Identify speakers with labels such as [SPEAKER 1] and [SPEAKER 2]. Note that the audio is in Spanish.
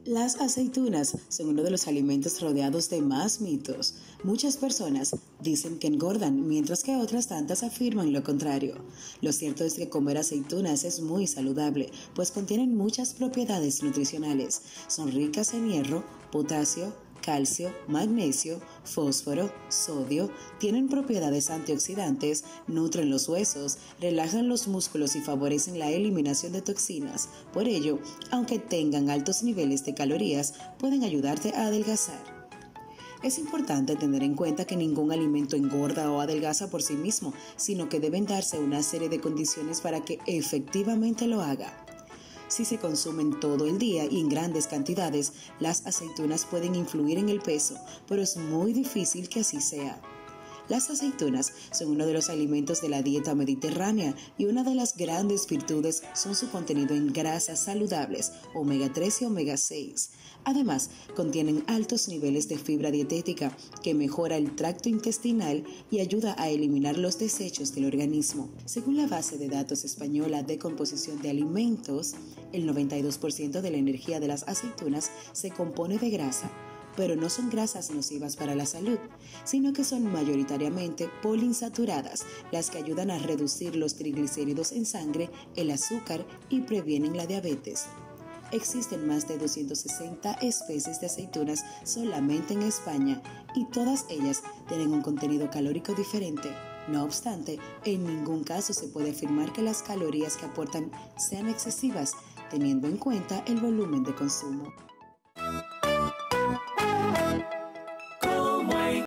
[SPEAKER 1] Las aceitunas son uno de los alimentos rodeados de más mitos. Muchas personas dicen que engordan, mientras que otras tantas afirman lo contrario. Lo cierto es que comer aceitunas es muy saludable, pues contienen muchas propiedades nutricionales. Son ricas en hierro, potasio, calcio, magnesio, fósforo, sodio, tienen propiedades antioxidantes, nutren los huesos, relajan los músculos y favorecen la eliminación de toxinas. Por ello, aunque tengan altos niveles de calorías, pueden ayudarte a adelgazar. Es importante tener en cuenta que ningún alimento engorda o adelgaza por sí mismo, sino que deben darse una serie de condiciones para que efectivamente lo haga. Si se consumen todo el día y en grandes cantidades, las aceitunas pueden influir en el peso, pero es muy difícil que así sea. Las aceitunas son uno de los alimentos de la dieta mediterránea y una de las grandes virtudes son su contenido en grasas saludables, omega 3 y omega 6. Además, contienen altos niveles de fibra dietética que mejora el tracto intestinal y ayuda a eliminar los desechos del organismo. Según la base de datos española de composición de alimentos, el 92% de la energía de las aceitunas se compone de grasa, pero no son grasas nocivas para la salud, sino que son mayoritariamente poliinsaturadas, las que ayudan a reducir los triglicéridos en sangre, el azúcar y previenen la diabetes. Existen más de 260 especies de aceitunas solamente en España y todas ellas tienen un contenido calórico diferente. No obstante, en ningún caso se puede afirmar que las calorías que aportan sean excesivas, teniendo en cuenta el volumen de consumo.